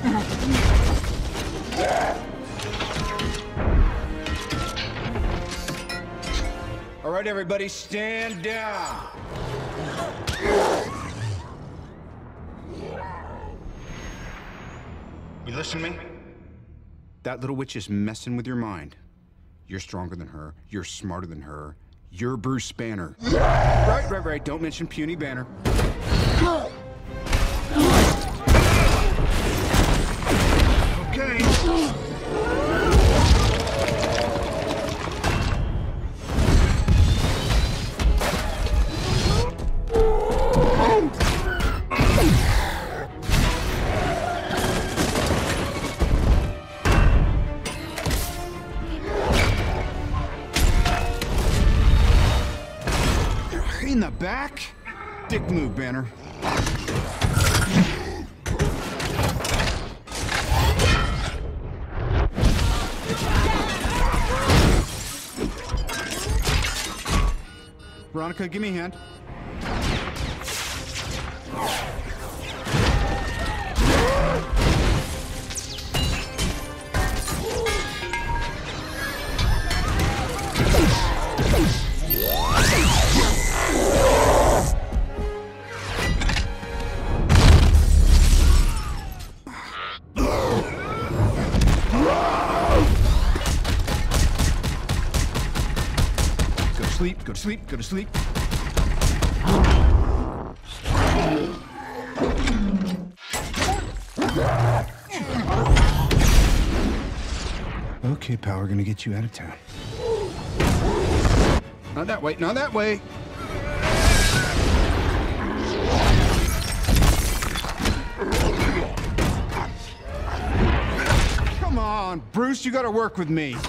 All right, everybody, stand down. You listen to me? That little witch is messing with your mind. You're stronger than her. You're smarter than her. You're Bruce Banner. Right. Don't mention puny Banner. Okay. In the back? Dick move, Banner. Veronica, give me a hand. Go to sleep. Okay, pal, we're gonna get you out of town. Not that way, not that way. Come on, Bruce, you gotta work with me.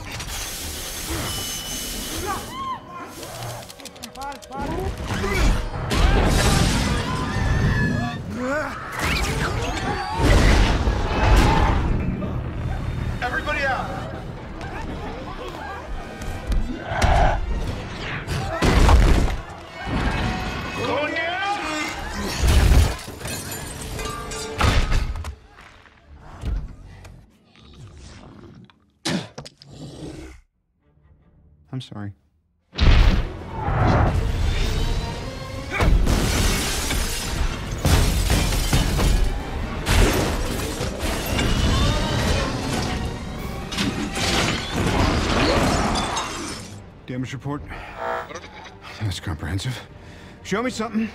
Everybody out! Going down! I'm sorry. Damage report. That's comprehensive. Show me something.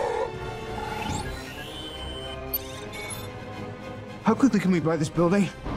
How quickly can we buy this building?